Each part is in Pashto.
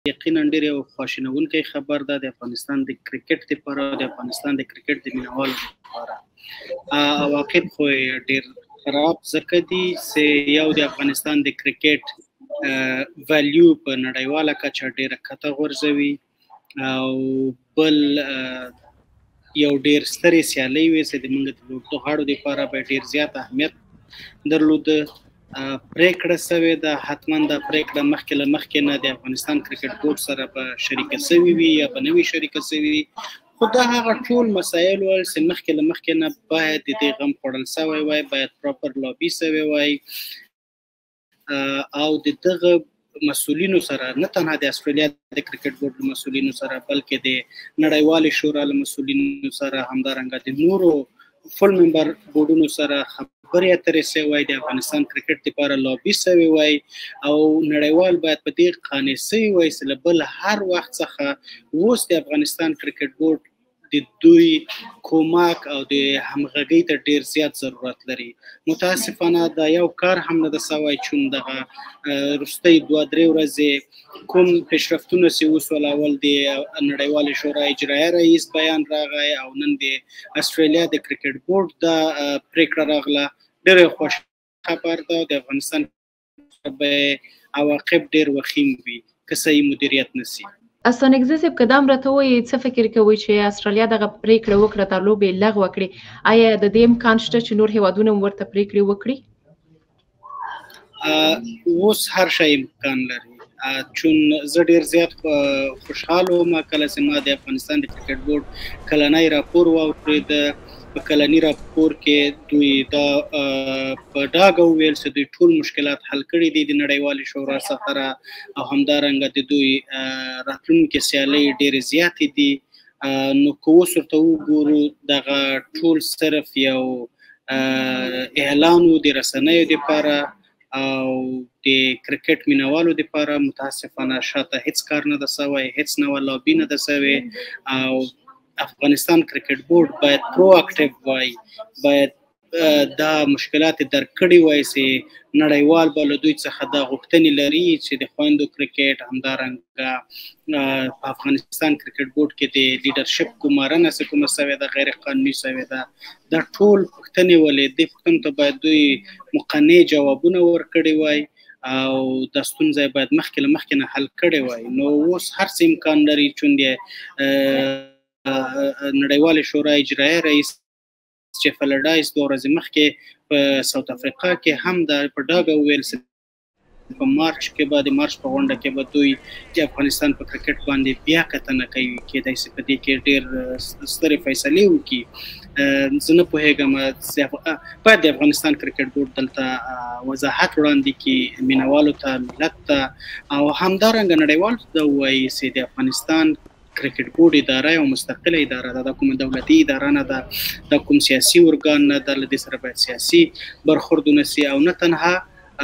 یقینا ډېر یو خواشینونکی خبر ده د افغانستان د کرکټ لپاره، د افغانستان د کرکټ د مینوالو لپاره. عواقب خو ډېر خراب ځکه دي چې یو د افغانستان د کرکټ ویلیو په نړیواله کچه ډېره کته غورځوي، او بل یو ډېر سترې سیالۍ وې چې د موږ د لوبغاړو لپاره به ډېر زیات اهمیت درلوده. پریکړه شوې ده، حتما دا پریکړه مخکې له مخکې نه د افغانستان کرکټ بورډ سره به شریکه شوې وي یا به نه وي شریکه شوې وي، خو دا هغه ټول مسایل ول چې مخکې له مخکې نه باید د دې غم خوړل شوی وای، باید پراپر لابي شوی وای، او د دغه مسؤلینو سره، نه تنها د استرالیا د کرکټ بورډ مسؤلینو سره بلکې د نړیوالې شورا له مسؤلینو سره، همدارنګه د نورو فل ممبر بورډونو سره خبرې اترې شوې وای، د افغانستان کرکټ لپاره لابي شوی وای، او نړیوال باید په دې قانع شوی وای چې له بل هر وخت څخه اوس د افغانستان کرکټ بورډ د دوی کومک او د همغږۍ ته ډیر زیات ضرورت لري. متاسفانه دا یو کار هم نه ده شوی، چون دغه وروستۍ 2-3 ورځې کوم پیشرفتونه چې وشول، اول د نړیوالې شورا اجرایه رئیس بیان راغی او نن د استرالیا د کرکټ بورډ دا پریکړه راغله، ډېر خوش خبر ده. د افغانستان به عواقب ډېر وخیم وي که صحیح مدیریت نشي. استانګزی صاحب که دا هم راته ووایي څه فکر کوئ چې استرالیا دغه پریکړه وکړه دا لوبې لغوه کړي، آیا د دې امکان شته چې نور هیوادونه هم ورته پریکړې وکړي؟ اوس هر شی امکان لري، چون زه ډېر زیات خوشحاله وم کله چې ما د افغانستان د کرکټ بورډ کلنی راپور واورېد. په کلني راپور کې دوی دا په ډاګه وویل چې دوی ټول مشکلات حل کړي دي د نړیوالې شورا سره، او همدارنګه د دوی راتلونکې سیالۍ ډېرې زیاتې دي. نو که اوس ورته وګورو دغه ټول صرف یو اعلان و د رسنیو دپاره او د کرکټ مینوالو دپاره. متاسفانه شاته هیڅ کار نه ده شوی، هیڅ نوع لابي نه ده شوی، او افغانستان کرکټ بورډ باید پرو اکټیو وای، باید دا مشکلات درک کړي وای چې نړیوال به له دوی څخه دا غوښتنې لري چې د خویندو کرکټ، همدارنګه په افغانستان کرکټ بورډ کې د لیډرشپ ګمارنه چې کومه شوې ده غیر قانوني شوې ده، دا ټول پوښتنې ولې دې پوښتنو ته باید دوی مقنع جوابونه ورکړي وای، او دا ستونزه باید مخکې له مخکې نه حل کړې وای. نو اوس هر څه امکان لري، چون د نړیوالې شورا اجرایه رئیس جیف الډایس 2 ورځې مخکې په ساوت افریقا کې هم دا په ډاګه وویل چې په مارچ کې به د مارچ په غونډه کې به دوی د افغانستان په کرکټ باندې بیا کتنه کوي، کېدای شي په دې کې ډېر سترې فیصلې وکړي. زه نه پوهېږم، باید د افغانستان کرکټ بورډ دلته وضاحت وړاندې کړي مینوالو ته، ملت ته، او همدارنګه نړیوالو ته ووایي چې د افغانستان کرکټ بورډ اداره یو مستقله اداره ده، دا کوم دولتي اداره نه ده، دا کوم سیاسي ارګان نه ده، له دې سره باید سیاسي برخورد ونشي، او نه تنها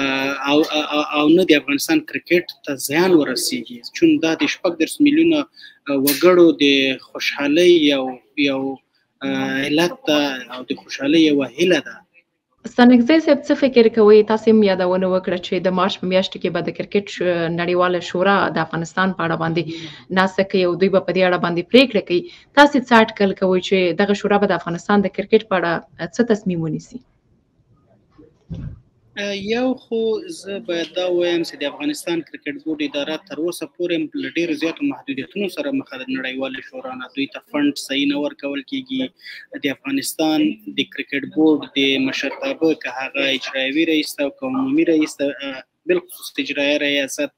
او نه د افغانستان کرکټ ته زیان ورسیږي، چون دا د 14 میلیونه وګړو د خوشحالۍ یو علت ده او د خوشحالۍ یوه هیله ده. استانګزی صاحب څه فکر کوئ؟ تاسو هم یادونه وکړه چې د مارچ په میاشت کې به د کرکټ نړیواله شورا د افغانستان په اړه باندې ناسته کوي او دوی به په دې اړه باندې پریکړه کوي. تاسو څه اټکل کوئ چې دغه شورا به د افغانستان د کرکټ په اړه څه تصمیم ونیسي؟ یو خو زه باید دا ووایم چې د افغانستان کرکټ بورډ اداره تر اوسه پورې له ډېرو زیاتو محدودیتونو سره مخ ده. نړیوالې شورا نه دوی ته فنډ صحیح نه ورکول کېږي. د افغانستان د کرکټ بورډ د مشرتابه که هغه اجرایوي رئیس ته او که عمومي رئیس ته، بالخصوص اجرایه ریاست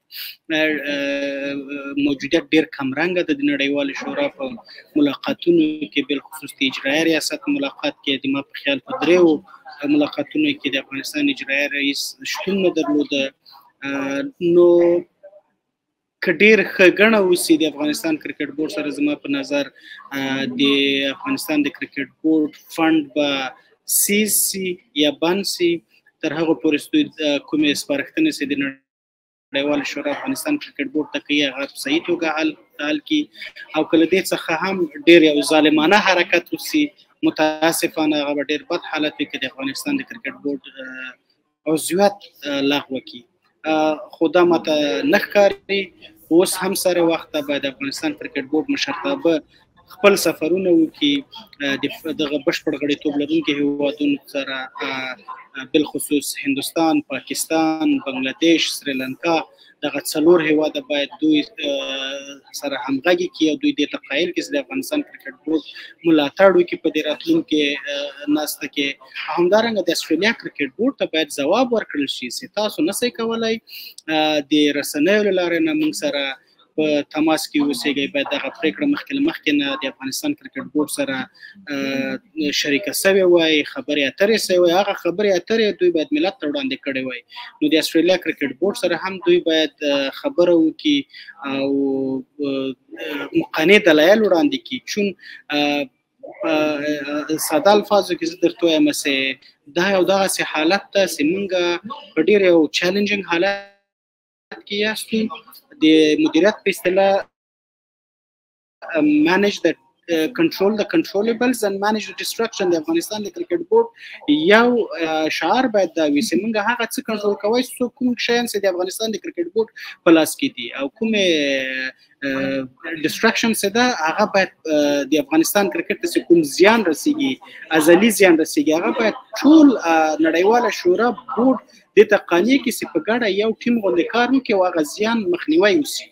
موجودیت ډېر کمرنګه ده. د نړیوالې شورا په ملاقاتونو کې، بالخصوص د اجرایه ریاست ملاقات کې، د ما په خیال په 3 ملاقاتونو کې د افغانستان اجرایه رئیس شتون نه درلوده. نو که ډېر ښه ګڼه وسي د افغانستان کرکټ بورډ سره، زما په نظر د افغانستان د کرکټ بورډ فنډ به سیز سي یا بند سي، تر هغه پورې چې دوی کومې سپارښتنې چې د نړیوالې شورا افغانستان کرکټ بورډ ته کوي هغه په صحیح توګه حل کړي، او که له دې څخه هم ډېر یو ظالمانه حرکت وسي، متاسفانه هغه به ډېر بد حالت وي که د افغانستان د کرکټ بورډ عضویت لغوه کړي. خو دا ماته نه ښکاري، اوس هم سره وخت باید افغانستان کرکټ بورډ مشرتابه خپل سفرونه وکړي دغه بشپړ غړیتوب لرونکي هیوادونو سره بالخصوص هندوستان، پاکستان، بنگلاديش، سریلانکا دغه څلور هیواد باید دوی سره همغږي کړي او دوی د تقایل کې د افغانستان کرکټ بورډ ملاتړ وکړي په دې راتلونکي ناسته کې. همدارنګه د استرالیا کرکټ بورډ ته باید ځواب ورکړل شي چې تاسو نشئ کولای د رسنیو له لارې نه موږ سره په تماس کې اوسېږئ، باید دغه پرېکړه مخکې نه د افغانستان کرکټ بورډ سره شریکه سوې وای، خبرې اترې سوې وای، هغه خبرې اترې دوی باید ملت ته وړاندې کړې وای. نو د استرالیا کرکټ بورډ سره هم دوی باید خبره وکړي او مقنع دلایل وړاندې کړي. چون ساده الفاظو کې زه درته وایم چې دا یو دغسې حالت ته چې موږ په ډېر یو چیلنجینګ حالت کې یاستو. د مدیریت په اصطلاح manage the control the controllables and manage the destruction. د افغانستان د کرکټ بورډ یو شعار باید دا وي چې موږ هغه څه کنټرول کوی چې کوم شیان چې د افغانستان د کرکټ بورډ په لاس کې دي او کومې ډسټرکشن چې ده هغه باید د افغانستان کرکټ ته کوم زیان رسیږي، ازلي زیان رسیږي، هغه باید ټول نړیواله شورا بورډ د تقانې کې چې په ګډه یو ټیم غوندې کار وکړي او هغه زیان مخنیوی وشي.